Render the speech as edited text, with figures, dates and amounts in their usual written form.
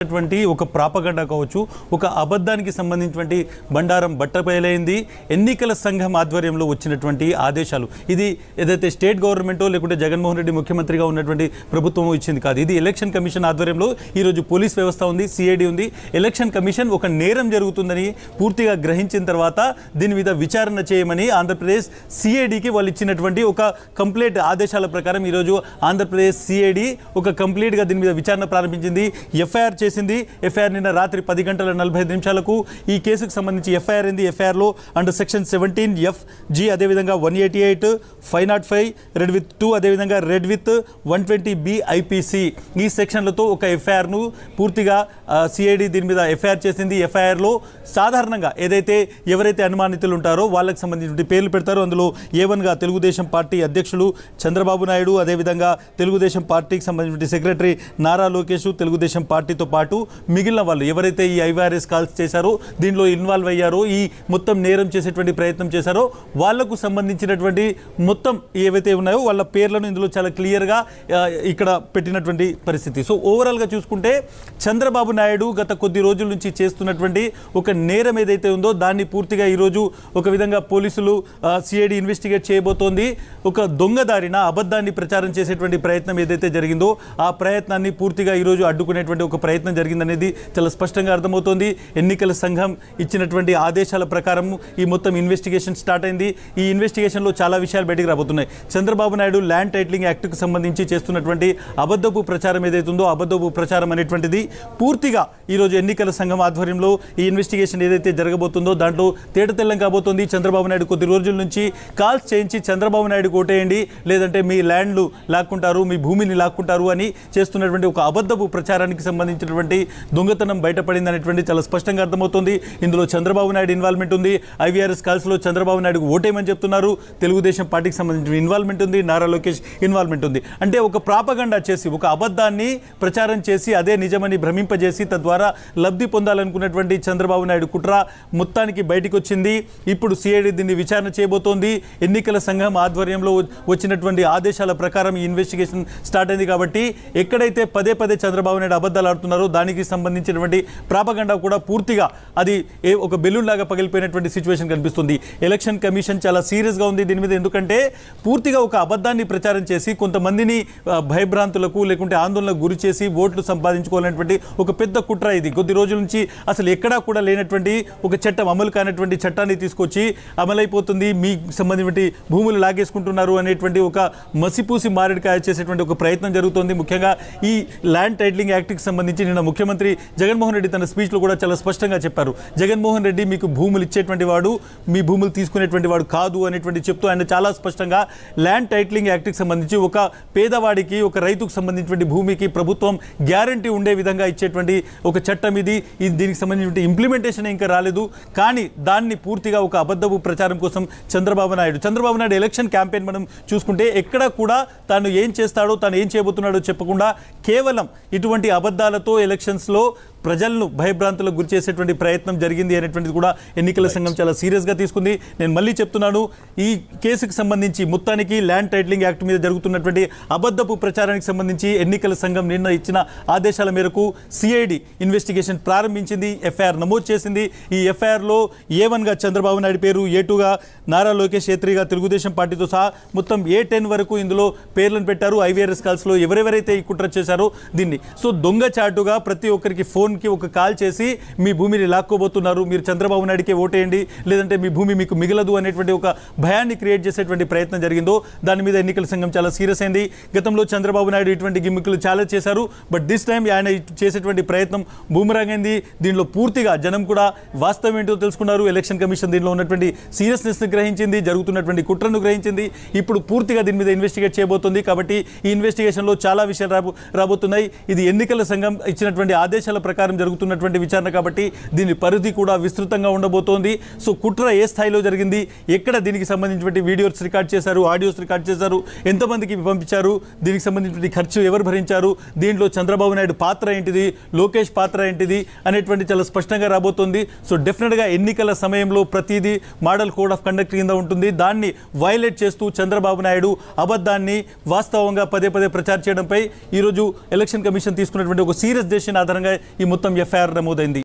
ఒక ప్రాపగండా కావచ్చు, ఒక అబద్ధానికి సంబంధించినటువంటి బండారం బట్టబయలైంది. ఎన్నికల సంఘం ఆధ్వర్యంలో వచ్చినటువంటి ఆదేశాలు, ఇది ఏదైతే స్టేట్ గవర్నమెంటో లేకుంటే జగన్మోహన్ రెడ్డి ముఖ్యమంత్రిగా ఉన్నటువంటి ప్రభుత్వం ఇచ్చింది కాదు. ఇది ఎలక్షన్ కమిషన్ ఆధ్వర్యంలో ఈరోజు పోలీస్ వ్యవస్థ ఉంది, సిఐడి ఉంది. ఎలక్షన్ కమిషన్ ఒక నేరం జరుగుతుందని పూర్తిగా గ్రహించిన తర్వాత దీని మీద విచారణ చేయమని ఆంధ్రప్రదేశ్ సిఐడికి వాళ్ళు ఇచ్చినటువంటి ఒక కంప్లీట్ ఆదేశాల ప్రకారం ఈరోజు ఆంధ్రప్రదేశ్ సిఐడి ఒక కంప్లీట్గా దీని మీద విచారణ ప్రారంభించింది. ఎఫ్ఐఆర్ చేసింది. ఎఫ్ఐఆర్ నిన్న రాత్రి 10:45 ఈ కేసుకు సంబంధించి ఎఫ్ఐఆర్ అయింది. ఎఫ్ఐఆర్లో అండర్ సెక్షన్ 17F(G) అదేవిధంగా 188, 505 రెడ్ విత్ 2 అదేవిధంగా రెడ్ విత్ 120B IPC ఈ సెక్షన్లతో ఒక ఎఫ్ఐఆర్ను పూర్తిగా సిఐడి దీని మీద ఎఫ్ఐఆర్ చేసింది. ఎఫ్ఐఆర్లో సాధారణంగా ఎవరైతే అనుమానితులు ఉంటారో వాళ్ళకి సంబంధించిన పేర్లు పెడతారో అందులో A1గా తెలుగుదేశం పార్టీ అధ్యక్షులు చంద్రబాబు నాయుడు, అదేవిధంగా తెలుగుదేశం పార్టీకి సంబంధించిన సెక్రటరీ నారా లోకేష్, తెలుగుదేశం పార్టీతో పాటు మిగిలిన వాళ్ళు ఎవరైతే ఈ IVRS కాల్స్ చేశారో, దీనిలో ఇన్వాల్వ్ అయ్యారో, ఈ మొత్తం నేరం చేసేటువంటి ప్రయత్నం చేశారో వాళ్లకు సంబంధించినటువంటి మొత్తం ఏవైతే ఉన్నాయో వాళ్ళ పేర్లను ఇందులో చాలా క్లియర్గా ఇక్కడ పెట్టినటువంటి పరిస్థితి. సో ఓవరాల్గా చూసుకుంటే చంద్రబాబు నాయుడు గత కొద్ది రోజుల నుంచి చేస్తున్నటువంటి ఒక నేరం ఏదైతే ఉందో దాన్ని పూర్తిగా ఈరోజు ఒక విధంగా పోలీసులు సిఐడి ఇన్వెస్టిగేట్ చేయబోతోంది. ఒక దొంగదారిన అబద్ధాన్ని ప్రచారం చేసేటువంటి ప్రయత్నం ఏదైతే జరిగిందో ఆ ప్రయత్నాన్ని పూర్తిగా ఈరోజు అడ్డుకునేటువంటి ఒక ప్రయత్నం జరిగిందనేది చాలా స్పష్టంగా అర్థమవుతోంది. ఎన్నికల సంఘం ఇచ్చినటువంటి ఆదేశాల ప్రకారం ఈ మొత్తం ఇన్వెస్టిగేషన్ స్టార్ట్ అయింది. ఈ ఇన్వెస్టిగేషన్లో చాలా విషయాలు బయటికి రాబోతున్నాయి. చంద్రబాబు నాయుడు ల్యాండ్ టైటిలింగ్ యాక్ట్కి సంబంధించి చేస్తున్నటువంటి అబద్ధపు ప్రచారం ఏదైతుందో అబద్ధపు ప్రచారం అనేటువంటిది పూర్తిగా ఈరోజు ఎన్నికల సంఘం ఆధ్వర్యంలో ఈ ఇన్వెస్టిగేషన్ ఏదైతే జరగబోతుందో దాంట్లో తేటతెల్లం కాబోతుంది. చంద్రబాబు నాయుడు కొద్ది రోజుల నుంచి కాల్స్ చేయించి చంద్రబాబు నాయుడు ఓటేయండి లేదంటే మీ ల్యాండ్లు లాక్కుంటారు, మీ భూమిని లాక్కుంటారు అని చేస్తున్నటువంటి ఒక అబద్ధపు ప్రచారానికి సంబంధించినటువంటి దొంగతనం బయటపడింది అనేటువంటి చాలా స్పష్టంగా అర్థమవుతుంది. ఇందులో చంద్రబాబు నాయుడు ఇన్వాల్వ్మెంట్ ఉంది. IVRS కాల్స్లో చంద్రబాబు నాయుడుకు ఓటేయమని చెప్తున్నారు. తెలుగుదేశం పార్టీకి సంబంధించిన ఇన్వాల్వ్మెంట్ ఉంది. నారా లోకేష్ ఇన్వాల్వ్మెంట్ ఉంది. అంటే ఒక ప్రాపగండా చేసి ఒక అబద్ధాన్ని ప్రచారం చేసి అదే నిజమని భ్రమింపజేసి తద్వారా లబ్ధి పొందాలనుకున్నటువంటి చంద్రబాబు నాయుడు కుట్ర మొత్తానికి బయటకు వచ్చింది. ఇప్పుడు సిఐడి దీన్ని విచారణ చేయబోతోంది. ఎన్నికల సంఘం ఆధ్వర్యంలో వచ్చినటువంటి ఆదేశాల ప్రకారం ఈ ఇన్వెస్టిగేషన్ స్టార్ట్ అయింది. కాబట్టి ఎక్కడైతే పదే పదే చంద్రబాబు నాయుడు అబద్ధాలు ఆడుతున్నారో దానికి సంబంధించినటువంటి ప్రాపగండా కూడా పూర్తిగా అది ఒక బెలూన్ లాగా పగిలిపోయినటువంటి సిచ్యువేషన్ కనిపిస్తుంది. ఎలక్షన్ కమిషన్ చాలా సీరియస్గా ఉంది దీని మీద. ఎందుకంటే పూర్తిగా ఒక అబద్ధాన్ని ప్రచారం చేసి కొంతమందిని భయభ్రాంతులకు లేకుంటే ఆందోళనకు గురి చేసి ఓట్లు సంపాదించుకోవాలనేటువంటి ఒక పెద్ద కుట్ర ఇది. కొద్ది రోజుల నుంచి అసలు ఎక్కడా కూడా లేనటువంటి ఒక చట్టం, అమలు కానటువంటి చట్టాన్ని తీసుకొచ్చి అమలైపోతుంది, మీకు సంబంధించిన భూములు లాగేసుకుంటున్నారు అనేటువంటి ఒక మసిపూసి మారేడుకాయ చేసేటువంటి ఒక ప్రయత్నం జరుగుతోంది. ముఖ్యంగా ఈ ల్యాండ్ టైటిలింగ్ యాక్ట్కి సంబంధించి నిన్న ముఖ్యమంత్రి జగన్మోహన్ రెడ్డి తన స్పీచ్లో కూడా చాలా స్పష్టంగా చెప్పారు. జగన్మోహన్ రెడ్డి మీకు భూములు ఇచ్చేటువంటి వాడు, మీ భూములు తీసుకునేటువంటి వాడు కాదు అనేటువంటి చెప్తూ ఆయన చాలా స్పష్టంగా ల్యాండ్ టైటిలింగ్ యాక్ట్కి సంబంధించి ఒక పేదవాడికి, ఒక రైతుకు సంబంధించినటువంటి భూమికి ప్రభుత్వం గ్యారంటీ ఉండే విధంగా ఇచ్చేటువంటి ఒక చట్టం ఇది. దీనికి సంబంధించిన ఇంప్లిమెంటేషన్ ఇంకా రాలేదు. కానీ దాన్ని పూర్తిగా ఒక అబద్ధపు ప్రచారం కోసం చంద్రబాబు నాయుడు ఎలక్షన్ క్యాంపెయిన్ మనం చూసుకుంటే ఎక్కడ కూడా తాను ఏం చేస్తాడో, తాను ఏం చేయబోతున్నాడో చెప్పకుండా కేవలం ఇటువంటి అబద్ధాలతో ఎలక్షన్స్లో ప్రజలను భయభ్రాంతులకు గురి చేసేటువంటి ప్రయత్నం జరిగింది అనేటువంటిది కూడా ఎన్నికల సంఘం చాలా సీరియస్గా తీసుకుంది. నేను మళ్ళీ చెప్తున్నాను, ఈ కేసుకు సంబంధించి మొత్తానికి ల్యాండ్ టైటిలింగ్ యాక్ట్ మీద జరుగుతున్నటువంటి అబద్ధపు ప్రచారానికి సంబంధించి ఎన్నికల సంఘం నిన్న ఇచ్చిన ఆదేశాల మేరకు సిఐడి ఇన్వెస్టిగేషన్ ప్రారంభించింది. ఎఫ్ఐఆర్ నమోదు చేసింది. ఈ ఎఫ్ఐఆర్లో A1గా చంద్రబాబు నాయుడు పేరు, A2గా నారా లోకేష్, A3గా తెలుగుదేశం పార్టీతో సహా మొత్తం A10 వరకు ఇందులో పేర్లను పెట్టారు. IVRS కాల్స్లో ఎవరెవరైతే ఈ కుట్ర చేశారో దీన్ని. సో దొంగచాటుగా ప్రతి ఒక్కరికి ఫోన్కి ఒక కాల్ చేసి మీ భూమిని లాక్కోబోతున్నారు, మీరు చంద్రబాబు నాయుడికే ఓటేయండి లేదంటే మీ భూమి మీకు మిగలదు అనేటువంటి ఒక భయాన్ని క్రియేట్ చేసేటువంటి ప్రయత్నం జరిగిందో దాని మీద ఎన్నికల సంఘం చాలా సీరియస్ అయింది. గతంలో చంద్రబాబు నాయుడు ఇటువంటి గిమ్మికులు చాలా చేశారు. బట్ దిస్ టైం ఆయన చేసేటువంటి ప్రయత్నం బూమరాంగ్ అయింది. దీనిలో పూర్తిగా జనం కూడా వాస్తవం ఏంటో తెలుసుకున్నారు. ఎలక్షన్ కమిషన్ దీనిలో ఉన్నటువంటి సీరియస్నెస్ని గ్రహించింది, జరుగుతున్నటువంటి కుట్రను గ్రహించింది. ఇప్పుడు పూర్తిగా దీని మీద ఇన్వెస్టిగేట్ చేయబోతుంది. కాబట్టి ఈ ఇన్వెస్టిగేషన్లో చాలా విషయాలు రాబోతున్నాయి. ఇది ఎన్నికల సంఘం ఇచ్చినటువంటి ఆదేశాల ప్రకారం జరుగుతున్నటువంటి విచారణ కాబట్టి దీని పరిధి కూడా విస్తృతంగా ఉండబోతోంది. సో కుట్ర ఏ స్థాయిలో జరిగింది, ఎక్కడ దీనికి సంబంధించినటువంటి వీడియోస్ రికార్డ్ చేశారు, ఆడియోస్ రికార్డ్ చేశారు, ఎంతమందికి పంపించారు, దీనికి సంబంధించిన ఖర్చు ఎవరు భరించారు, దీంట్లో చంద్రబాబు నాయుడు పాత్ర ఏంటిది, లోకేష్ పాత్ర ఏంటిది అనేటువంటి చాలా స్పష్టంగా రాబోతోంది. సో డెఫినెట్గా ఎన్నికల సమయంలో ప్రతిదీ మోడల్ కోడ్ ఆఫ్ కండక్ట్ కింద ఉంటుంది. దాన్ని వైలేట్ చేస్తూ చంద్రబాబు నాయుడు అబద్ధాన్ని వాస్తవంగా పదే పదే ప్రచారం చేయడంపై ఈరోజు ఎలక్షన్ కమిషన్ తీసుకున్నటువంటి ఒక సీరియస్ డెసిషన్ ఆధారంగా ఈ మొత్తం ఎఫ్ఐఆర్ నమోదైంది.